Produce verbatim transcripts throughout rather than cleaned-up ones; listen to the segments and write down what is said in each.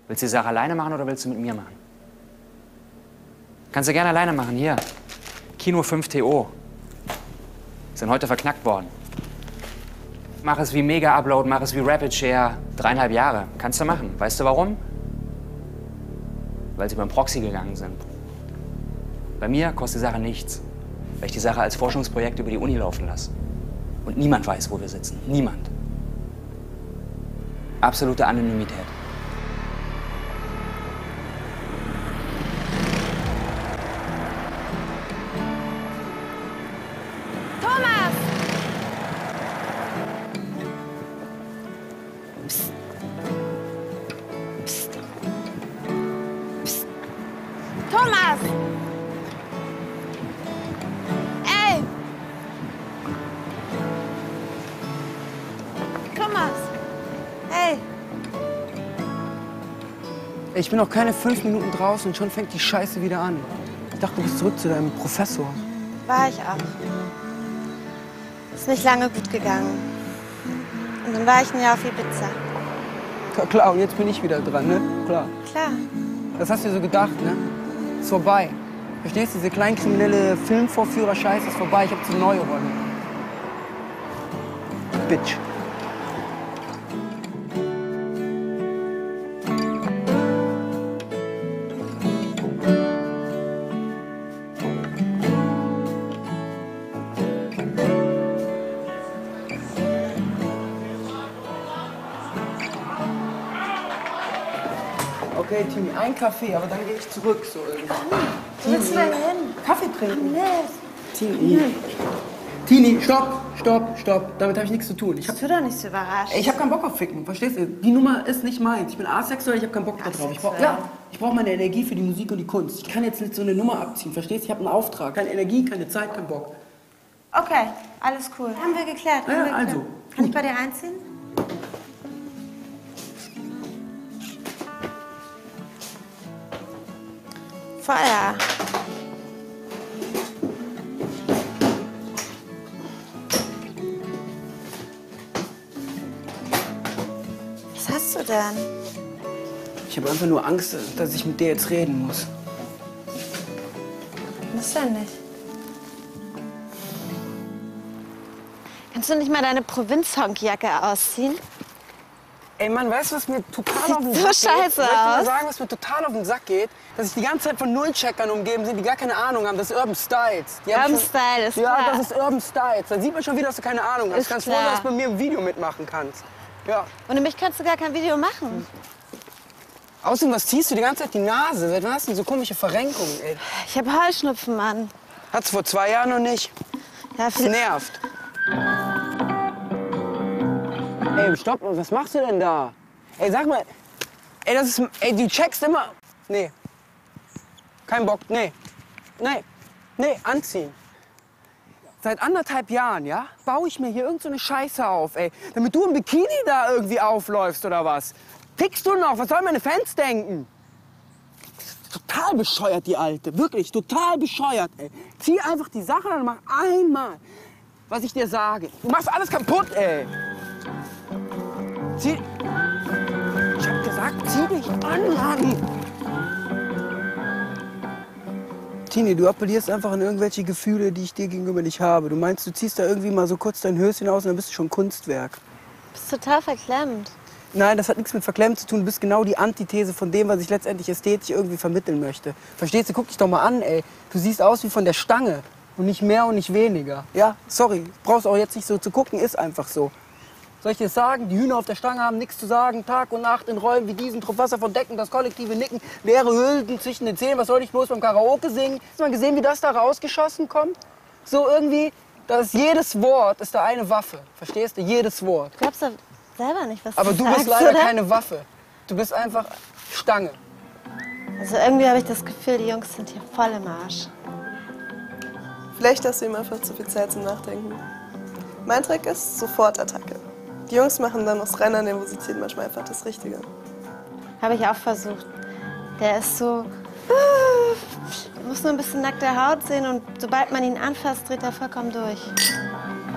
Willst du die Sache alleine machen oder willst du mit mir machen? Kannst du gerne alleine machen, hier. Kino fünf T O. Sind heute verknackt worden. Mach es wie Mega-Upload, mach es wie Rapid Share. Dreieinhalb Jahre. Kannst du machen. Weißt du warum? Weil sie beim Proxy gegangen sind. Bei mir kostet die Sache nichts. Weil ich die Sache als Forschungsprojekt über die Uni laufen lasse. Und niemand weiß, wo wir sitzen. Niemand. Absolute Anonymität. Thomas! Psst. Psst. Psst. Thomas! Ey! Thomas! Hey! Ich bin noch keine fünf Minuten draußen und schon fängt die Scheiße wieder an. Ich dachte, du bist zurück zu deinem Professor. War ich auch. Ist nicht lange gut gegangen. Und dann war ich ein Jahr auf Ibiza. Ja, klar, und jetzt bin ich wieder dran, ne? Klar. Klar. Das hast du dir so gedacht, ne? Ist vorbei. Verstehst du, diese kleinkriminelle Filmvorführer-Scheiße ist vorbei. Ich hab jetzt eine neue Rolle. Bitch. Okay, Tini, ein Kaffee, aber dann gehe ich zurück so irgendwie. Wo willst du denn hin? Kaffee trinken. Nee. Tini. Tini, stopp, stopp, stopp. Damit habe ich nichts zu tun. Ich habe Tu doch nicht so überrascht. ich hab keinen Bock auf Ficken, verstehst du? Die Nummer ist nicht meins. Ich bin asexuell, ich habe keinen Bock da drauf. Ich brauch, Asexuell? ja, ich brauche meine Energie für die Musik und die Kunst. Ich kann jetzt nicht so eine Nummer abziehen, verstehst du? Ich habe einen Auftrag. Keine Energie, keine Zeit, keinen Bock. Okay, alles cool. Haben wir geklärt. Haben Ja, wir geklärt. also, Kann ich bei dir einziehen? Feuer. Was hast du denn? Ich habe einfach nur Angst, dass ich mit dir jetzt reden muss. Was denn nicht? Kannst du nicht mal deine Provinz-Honk-Jacke ausziehen? Ey Mann, weißt du, was mir total Sieht auf den so Sack scheiße geht? Soll ich dir mal aus. sagen, was mir total auf den Sack geht? Dass ich die ganze Zeit von Nullcheckern umgeben sind, die gar keine Ahnung haben. Das ist Urban Styles. Die haben Urban schon, Style ist Ja, klar. das ist Urban Styles. Dann sieht man schon wieder, dass du keine Ahnung hast. Ist Du kannst froh sein, klar. dass du bei mir im Video mitmachen kannst. Ja. Ohne mich kannst du gar kein Video machen. Außerdem, was ziehst du die ganze Zeit die Nase? Seit wann hast du denn so komische Verrenkungen, ey? Ich habe Heuschnupfen, Mann. Hattest du vor zwei Jahren noch nicht? Ja, Das viel nervt. Ey, stopp, was machst du denn da? Ey, sag mal, ey, das ist, ey, du checkst immer. Nee. Kein Bock, nee. Nee, nee, anziehen. Seit anderthalb Jahren, ja, baue ich mir hier irgend so eine Scheiße auf, ey. Damit du im Bikini da irgendwie aufläufst oder was. Fickst du noch? Was sollen meine Fans denken? Total bescheuert, die Alte. Wirklich, total bescheuert, ey. Zieh einfach die Sache an und mach einmal, was ich dir sage. Du machst alles kaputt, ey. Zieh... Ich hab gesagt, zieh dich an, Mann. Tini, du appellierst einfach an irgendwelche Gefühle, die ich dir gegenüber nicht habe. Du meinst, du ziehst da irgendwie mal so kurz dein Höschen aus und dann bist du schon Kunstwerk. Du bist total verklemmt. Nein, das hat nichts mit verklemmt zu tun. Du bist genau die Antithese von dem, was ich letztendlich ästhetisch irgendwie vermitteln möchte. Verstehst du? Guck dich doch mal an, ey. Du siehst aus wie von der Stange. Und nicht mehr und nicht weniger. Ja, sorry. Brauchst auch jetzt nicht so zu gucken, ist einfach so. Soll ich dir sagen, die Hühner auf der Stange haben nichts zu sagen. Tag und Nacht in Räumen wie diesen, Wasser von Decken, das kollektive Nicken, leere Hüllen zwischen den Zähnen. Was soll ich bloß beim Karaoke singen? Hast du mal gesehen, wie das da rausgeschossen kommt? So irgendwie, da ist jedes Wort ist da eine Waffe. Verstehst du? Jedes Wort. Du glaubst doch selber nicht, was Aber du du sagst, bist leider oder? keine Waffe. Du bist einfach Stange. Also irgendwie habe ich das Gefühl, die Jungs sind hier voll im Arsch. Vielleicht hast du ihm einfach zu viel Zeit zum Nachdenken. Mein Trick ist Sofortattacke. Die Jungs machen dann aus reiner Nervosität manchmal einfach das Richtige. Habe ich auch versucht. Der ist so... muss nur ein bisschen nackte Haut sehen und sobald man ihn anfasst, dreht er vollkommen durch.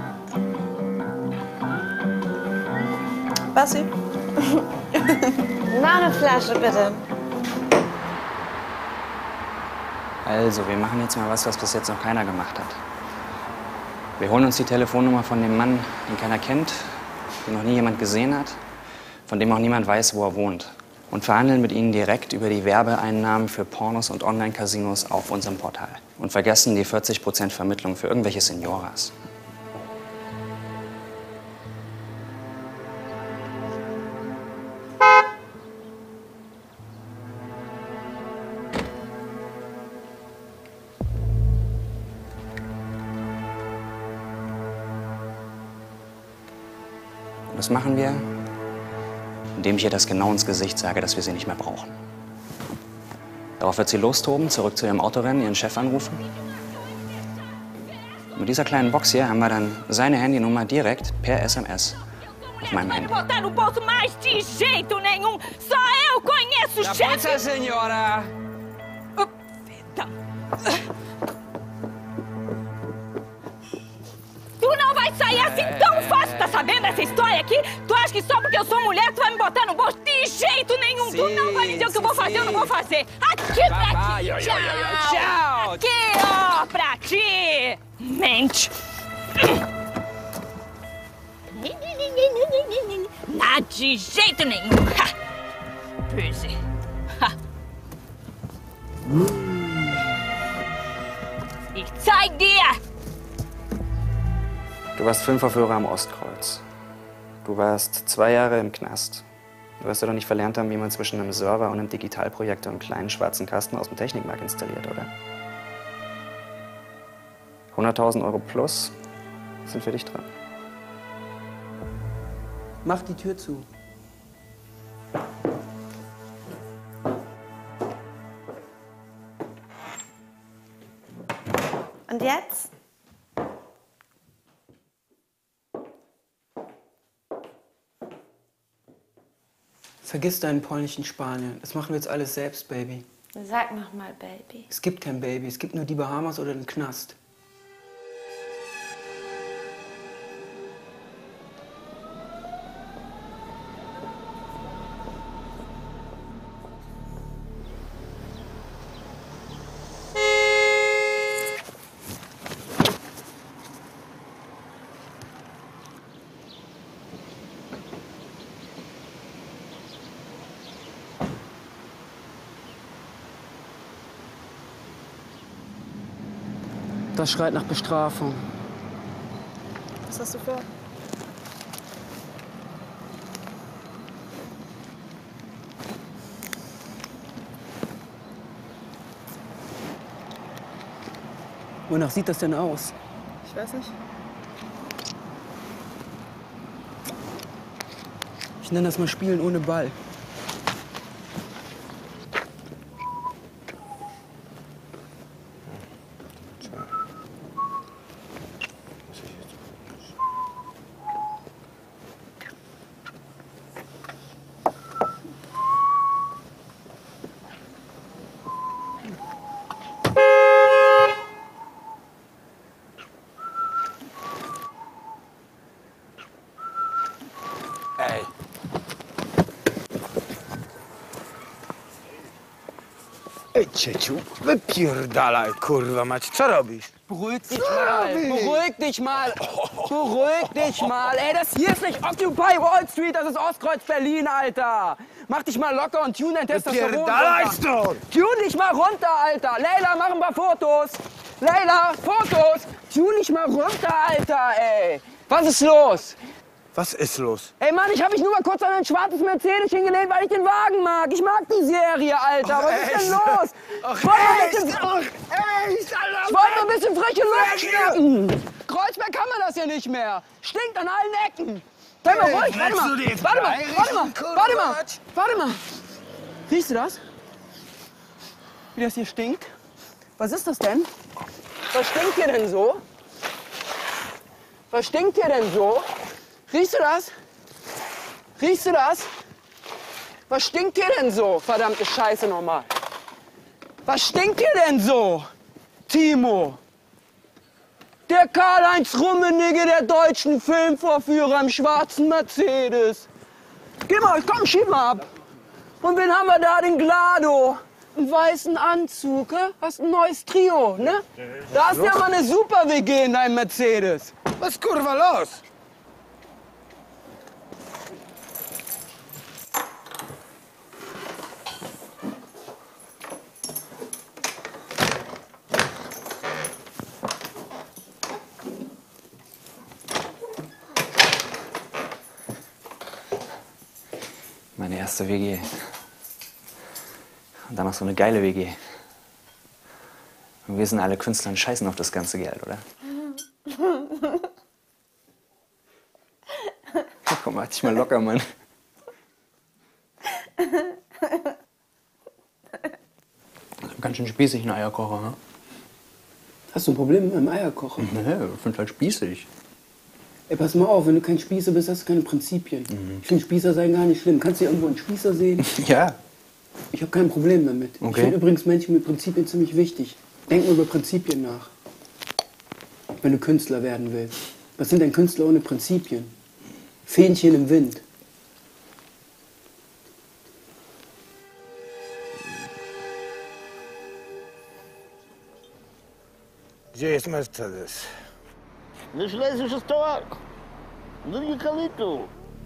Bassi? Noch eine Flasche, bitte. Also, wir machen jetzt mal was, was bis jetzt noch keiner gemacht hat. Wir holen uns die Telefonnummer von dem Mann, den keiner kennt, den noch nie jemand gesehen hat, von dem auch niemand weiß, wo er wohnt. Und verhandeln mit ihnen direkt über die Werbeeinnahmen für Pornos und Online-Casinos auf unserem Portal. Und vergessen die vierzig Prozent Vermittlung für irgendwelche Senioras. Und das machen wir, indem ich ihr das genau ins Gesicht sage, dass wir sie nicht mehr brauchen. Darauf wird sie lostoben, zurück zu ihrem Auto rennen, ihren Chef anrufen. Und mit dieser kleinen Box hier haben wir dann seine Handynummer direkt per S M S auf meinem Handy. botar no bolso mais de jeito nenhum. Só eu conheço o chefe. senhora! Tu não vai sair assim tão fácil, tá sabendo essa história aqui? Tu acha que só porque eu sou mulher tu vai me botar no bolso? De jeito nenhum! Tu não vai me dizer o que eu vou fazer, eu não vou fazer! Aqui pra ti! Tchau! Tchau! Aqui, ó, pra ti! Mente! Nada de jeito nenhum! Ha. Böse! Ha. Ich zeig dir! Du warst Filmverführer am Ostkreuz. Du warst zwei Jahre im Knast. Du wirst ja doch nicht verlernt haben, wie man zwischen einem Server und einem Digitalprojektor einen kleinen schwarzen Kasten aus dem Technikmarkt installiert, oder? hunderttausend Euro plus sind für dich dran. Mach die Tür zu. Und jetzt? Vergiss deinen polnischen Spanier. Das machen wir jetzt alles selbst, Baby. Sag noch mal, Baby. Es gibt kein Baby, es gibt nur die Bahamas oder den Knast. Das schreit nach Bestrafung. Was hast du vor? Wonach sieht das denn aus? Ich weiß nicht. Ich nenne das mal Spielen ohne Ball. Ej. Ej, cieciu, wypierdalaj, kurwa mać, co robisz? Beruhig dich mal, beruhig dich mal, beruhig dich mal. Ey, das hier ist nicht Occupy Wall Street, das ist Ostkreuz Berlin, Alter. Mach dich mal locker und tune dein Testosteron Wypierdalaj runter. stąd! Tune dich mal runter, Alter. Leila, mach ein paar Fotos. Leila, Fotos. Tune dich mal runter, Alter, ey. Was ist los? Was ist los? Ey, Mann, ich hab mich nur mal kurz an ein schwarzes Mercedes hingelehnt, weil ich den Wagen mag. Ich mag die Serie, Alter. Ach, Was ist echt? denn los? Ach, ich wollte mal ein echt? bisschen, Ach, echt, Alter, ich wollte mal ein bisschen frische Luft Weg hier! schnappen. Kreuzberg kann man das ja nicht mehr. Stinkt an allen Ecken. Sei mal Ey, ruhig, warte willst mal. du die jetzt Warte mal, gleich warte mal, riechen, Kurva? warte mal, warte mal. Riechst du das? Wie das hier stinkt? Was ist das denn? Was stinkt hier denn so? Was stinkt hier denn so? Riechst du das? Riechst du das? Was stinkt hier denn so? Verdammte Scheiße nochmal. Was stinkt hier denn so, Timo? Der Karl-Heinz Rummenigge der deutschen Filmvorführer im schwarzen Mercedes. Geh mal, komm, schieb mal ab. Und wen haben wir da? Den Glado. Einen weißen Anzug, hä? Hast ein neues Trio, ne? Da hast du ja mal eine super W G in deinem Mercedes. Was kurwa los? Meine erste W G. Und dann noch so eine geile W G. Und wir sind alle Künstler und scheißen auf das ganze Geld, oder? Komm, mach dich mal locker, Mann. Ganz schön spießig, ein Eierkocher, ne? Hast du ein Problem mit meinem Eierkocher? Nee, ich find's halt spießig. Ey, pass mal auf, wenn du kein Spießer bist, hast du keine Prinzipien. Mhm. Ich finde Spießer sein gar nicht schlimm. Kannst du hier irgendwo einen Spießer sehen? Ja. Ich habe kein Problem damit. Okay. Ich finde übrigens Menschen mit Prinzipien ziemlich wichtig. Denk mal über Prinzipien nach. Wenn du Künstler werden willst. Was sind denn Künstler ohne Prinzipien? Fähnchen im Wind. Gdzie jest Mercedes? No źle, że stała. No nie kalitu.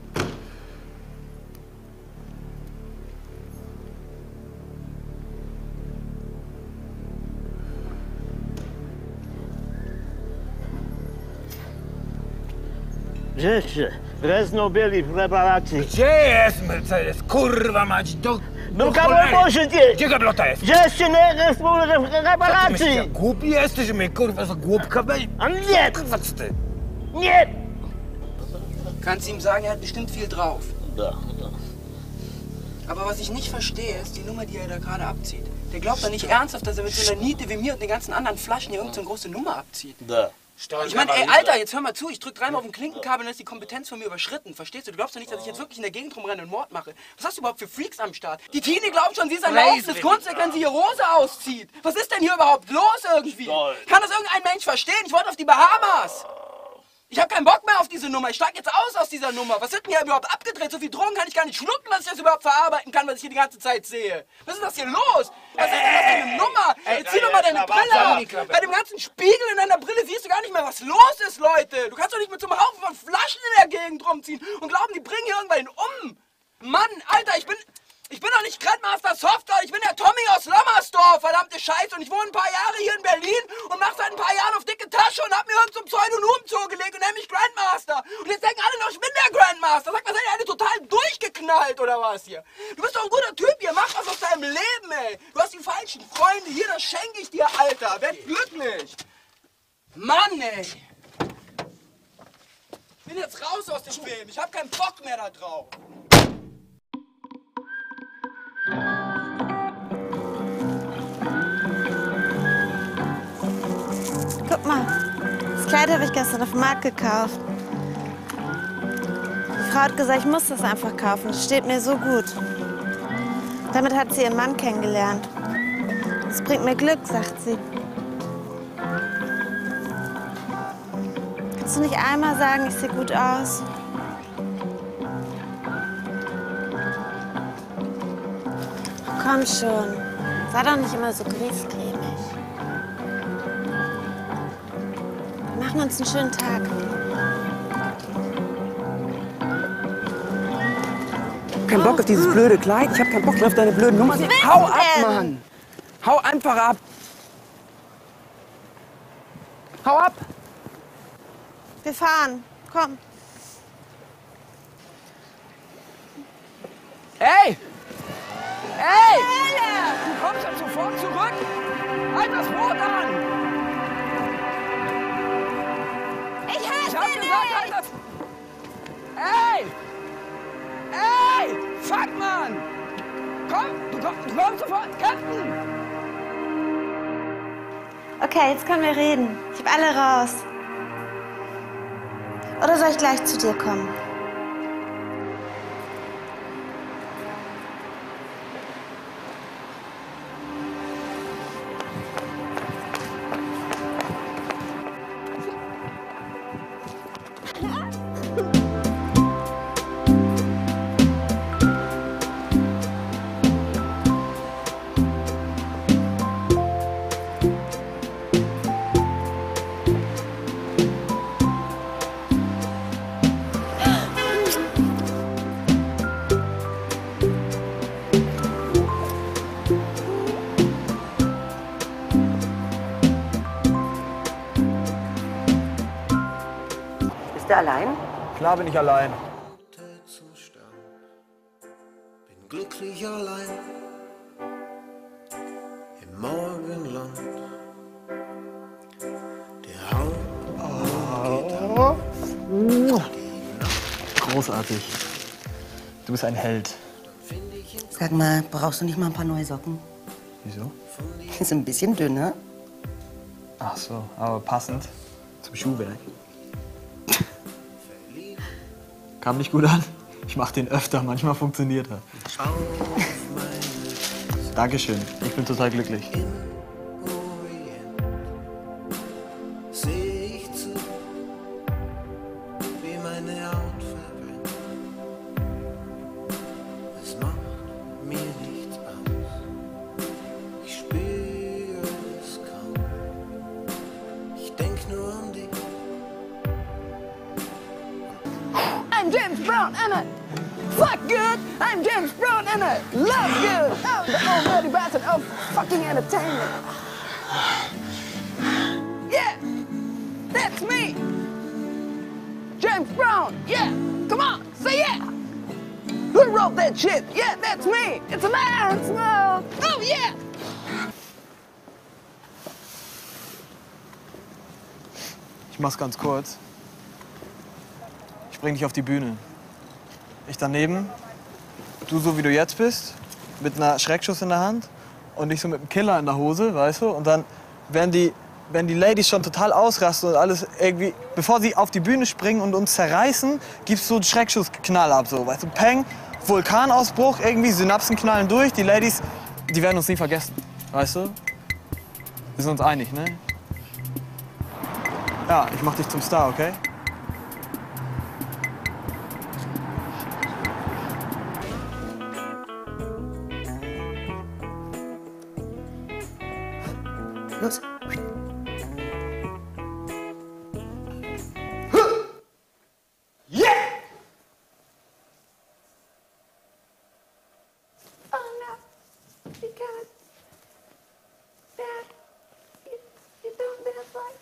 Rzeczy, rezną bieli w reparacji. Gdzie jest Mercedes? Kurwa mać, do... No do kawał cholery. może ty! Gdzie gablota jest? Rzeczy nie jest w Co ty myślisz, reparacji! ja głupi jesteś, że mnie kurwa za głupka weź? A nie! Kurwa, co ty? Nie! Kannst ihm sagen, er hat bestimmt viel drauf. Da, da. Aber was ich nicht verstehe, ist die Nummer, die er da gerade abzieht. Der glaubt doch nicht ernsthaft, dass er mit so einer Niete wie mir und den ganzen anderen Flaschen hier irgendeine so große Nummer abzieht. Da. Ich meine, ey, Alter, jetzt hör mal zu, ich drück dreimal auf den Klinkenkabel und dann ist die Kompetenz von mir überschritten. Verstehst du? Du glaubst doch nicht, dass ich jetzt wirklich in der Gegend rumrenne und Mord mache. Was hast du überhaupt für Freaks am Start? Die Tine glaubt schon, sie ist ein laufendes Kunstwerk, wenn sie ihre Hose auszieht. Was ist denn hier überhaupt los irgendwie? Kann das irgendein Mensch verstehen? Ich wollte auf die Bahamas. Ich habe keinen Bock mehr auf diese Nummer. Ich steig jetzt aus aus dieser Nummer. Was wird denn hier überhaupt abgedreht? So viel Drogen kann ich gar nicht schlucken, dass ich das überhaupt verarbeiten kann, was ich hier die ganze Zeit sehe. Was ist das hier los? Was ist denn das für eine Nummer? Jetzt zieh doch mal deine Brille ab. Bei dem ganzen Spiegel in deiner Brille siehst du gar nicht mehr, was los ist, Leute. Du kannst doch nicht mit so einem Haufen von Flaschen in der Gegend rumziehen und glauben, die bringen hier irgendwann um. Mann, Alter, ich bin... Ich bin doch nicht Grandmaster Software, ich bin der Tommy aus Lommersdorf, verdammte Scheiße. Und ich wohne ein paar Jahre hier in Berlin und mach seit ein paar Jahren auf dicke Tasche und hab mir irgend so ein Pseudonym zugelegt und nenn mich Grandmaster. Und jetzt denken alle noch, ich bin der Grandmaster. Sag mal, seid ihr alle total durchgeknallt oder was hier? Du bist doch ein guter Typ hier, mach was aus deinem Leben, ey. Du hast die falschen Freunde, hier, das schenke ich dir, Alter. Werd glücklich. Mann, ey. Ich bin jetzt raus aus dem Film, ich hab keinen Bock mehr da drauf. Guck mal, das Kleid habe ich gestern auf dem Markt gekauft. Die Frau hat gesagt, ich muss das einfach kaufen. Das steht mir so gut. Damit hat sie ihren Mann kennengelernt. Das bringt mir Glück, sagt sie. Kannst du nicht einmal sagen, ich sehe gut aus? Komm schon, sei doch nicht immer so griesgrämig. Wir machen uns einen schönen Tag. Kein Bock auf dieses blöde Kleid, ich hab keinen Bock mehr auf deine blöden Nummern. Hau ab, denn? Mann! Hau einfach ab! Hau ab! Wir fahren, komm. Ey! Ey! Du kommst jetzt sofort zurück! Halt das Boot an! Ich Ich hasse hab gesagt, halt das... Ey! Ey! Fuck, Mann! Komm, du kommst, du kommst sofort! Captain! Okay, jetzt können wir reden. Ich hab alle raus. Oder soll ich gleich zu dir kommen? heute allein? Klar bin ich allein. Bin glücklich allein im Morgenland. Der Haupt Oh. Großartig. Du bist ein Held. Sag mal, brauchst du nicht mal ein paar neue Socken? Wieso? Ist ein bisschen dünner. Ach so, aber passend zum Schuhwerk. Kam nicht gut an. Ich mach den öfter, manchmal funktioniert er. Dankeschön, ich bin total glücklich. seh ich zu, wie meine Haut verbrennt. Es macht mir nichts aus. Ich spüre es kaum. Ich denk nur an dich. I'm James Brown and I fuck good. I'm James Brown and I love good. I'm the almighty bastard of fucking entertainment. Yeah, that's me. James Brown, yeah. Come on, say yeah. Who wrote that shit? Yeah, that's me. It's an iron smell. Oh yeah. Ich mach's ganz kurz. Ich bring dich auf die Bühne. Ich daneben, du so wie du jetzt bist, mit einer Schreckschuss in der Hand und ich so mit einem Killer in der Hose, weißt du? Und dann werden die, werden die Ladies schon total ausrasten und alles irgendwie, bevor sie auf die Bühne springen und uns zerreißen, gibt's so einen Schreckschussknall ab, so, weißt du? Peng, Vulkanausbruch, irgendwie Synapsen knallen durch, die Ladies, die werden uns nie vergessen, weißt du? Wir sind uns einig, ne? Ja, ich mach dich zum Star, okay? Los. Yeah! Oh no, because Dad, you, you don't dance like.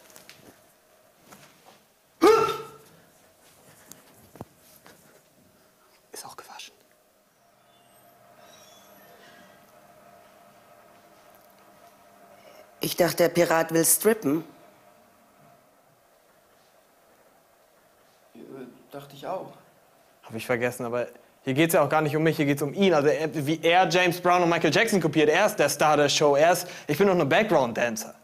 Ist auch gewaschen. Ich dachte, der Pirat will strippen. Dachte ich auch. Hab ich vergessen, aber hier geht's ja auch gar nicht um mich, hier geht's um ihn. Also er, wie er James Brown und Michael Jackson kopiert. Er ist der Star der Show. Er ist, ich bin doch nur Background-Dancer.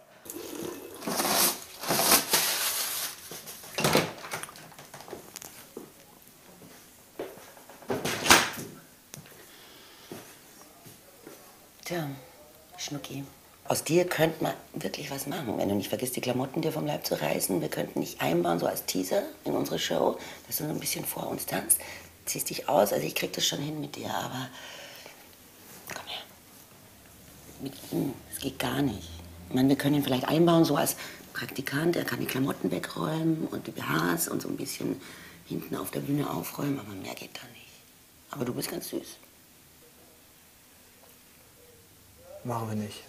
Tja, Schnucki, aus dir könnte man wirklich was machen, wenn du nicht vergisst, die Klamotten dir vom Leib zu reißen. Wir könnten dich einbauen, so als Teaser in unsere Show, dass du so ein bisschen vor uns tanzt. Ziehst dich aus, also ich krieg das schon hin mit dir, aber komm her. Mit ihm, das geht gar nicht. Ich meine, wir können ihn vielleicht einbauen, so als Praktikant. Er kann die Klamotten wegräumen und die B Hs und so ein bisschen hinten auf der Bühne aufräumen, aber mehr geht da nicht. Aber du bist ganz süß. Machen wir nicht.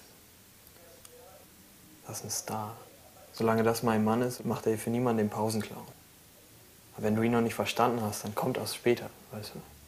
Das ist ein Star. Solange das mein Mann ist, macht er für niemanden den Pausenclown. Aber wenn du ihn noch nicht verstanden hast, dann kommt das später, weißt du?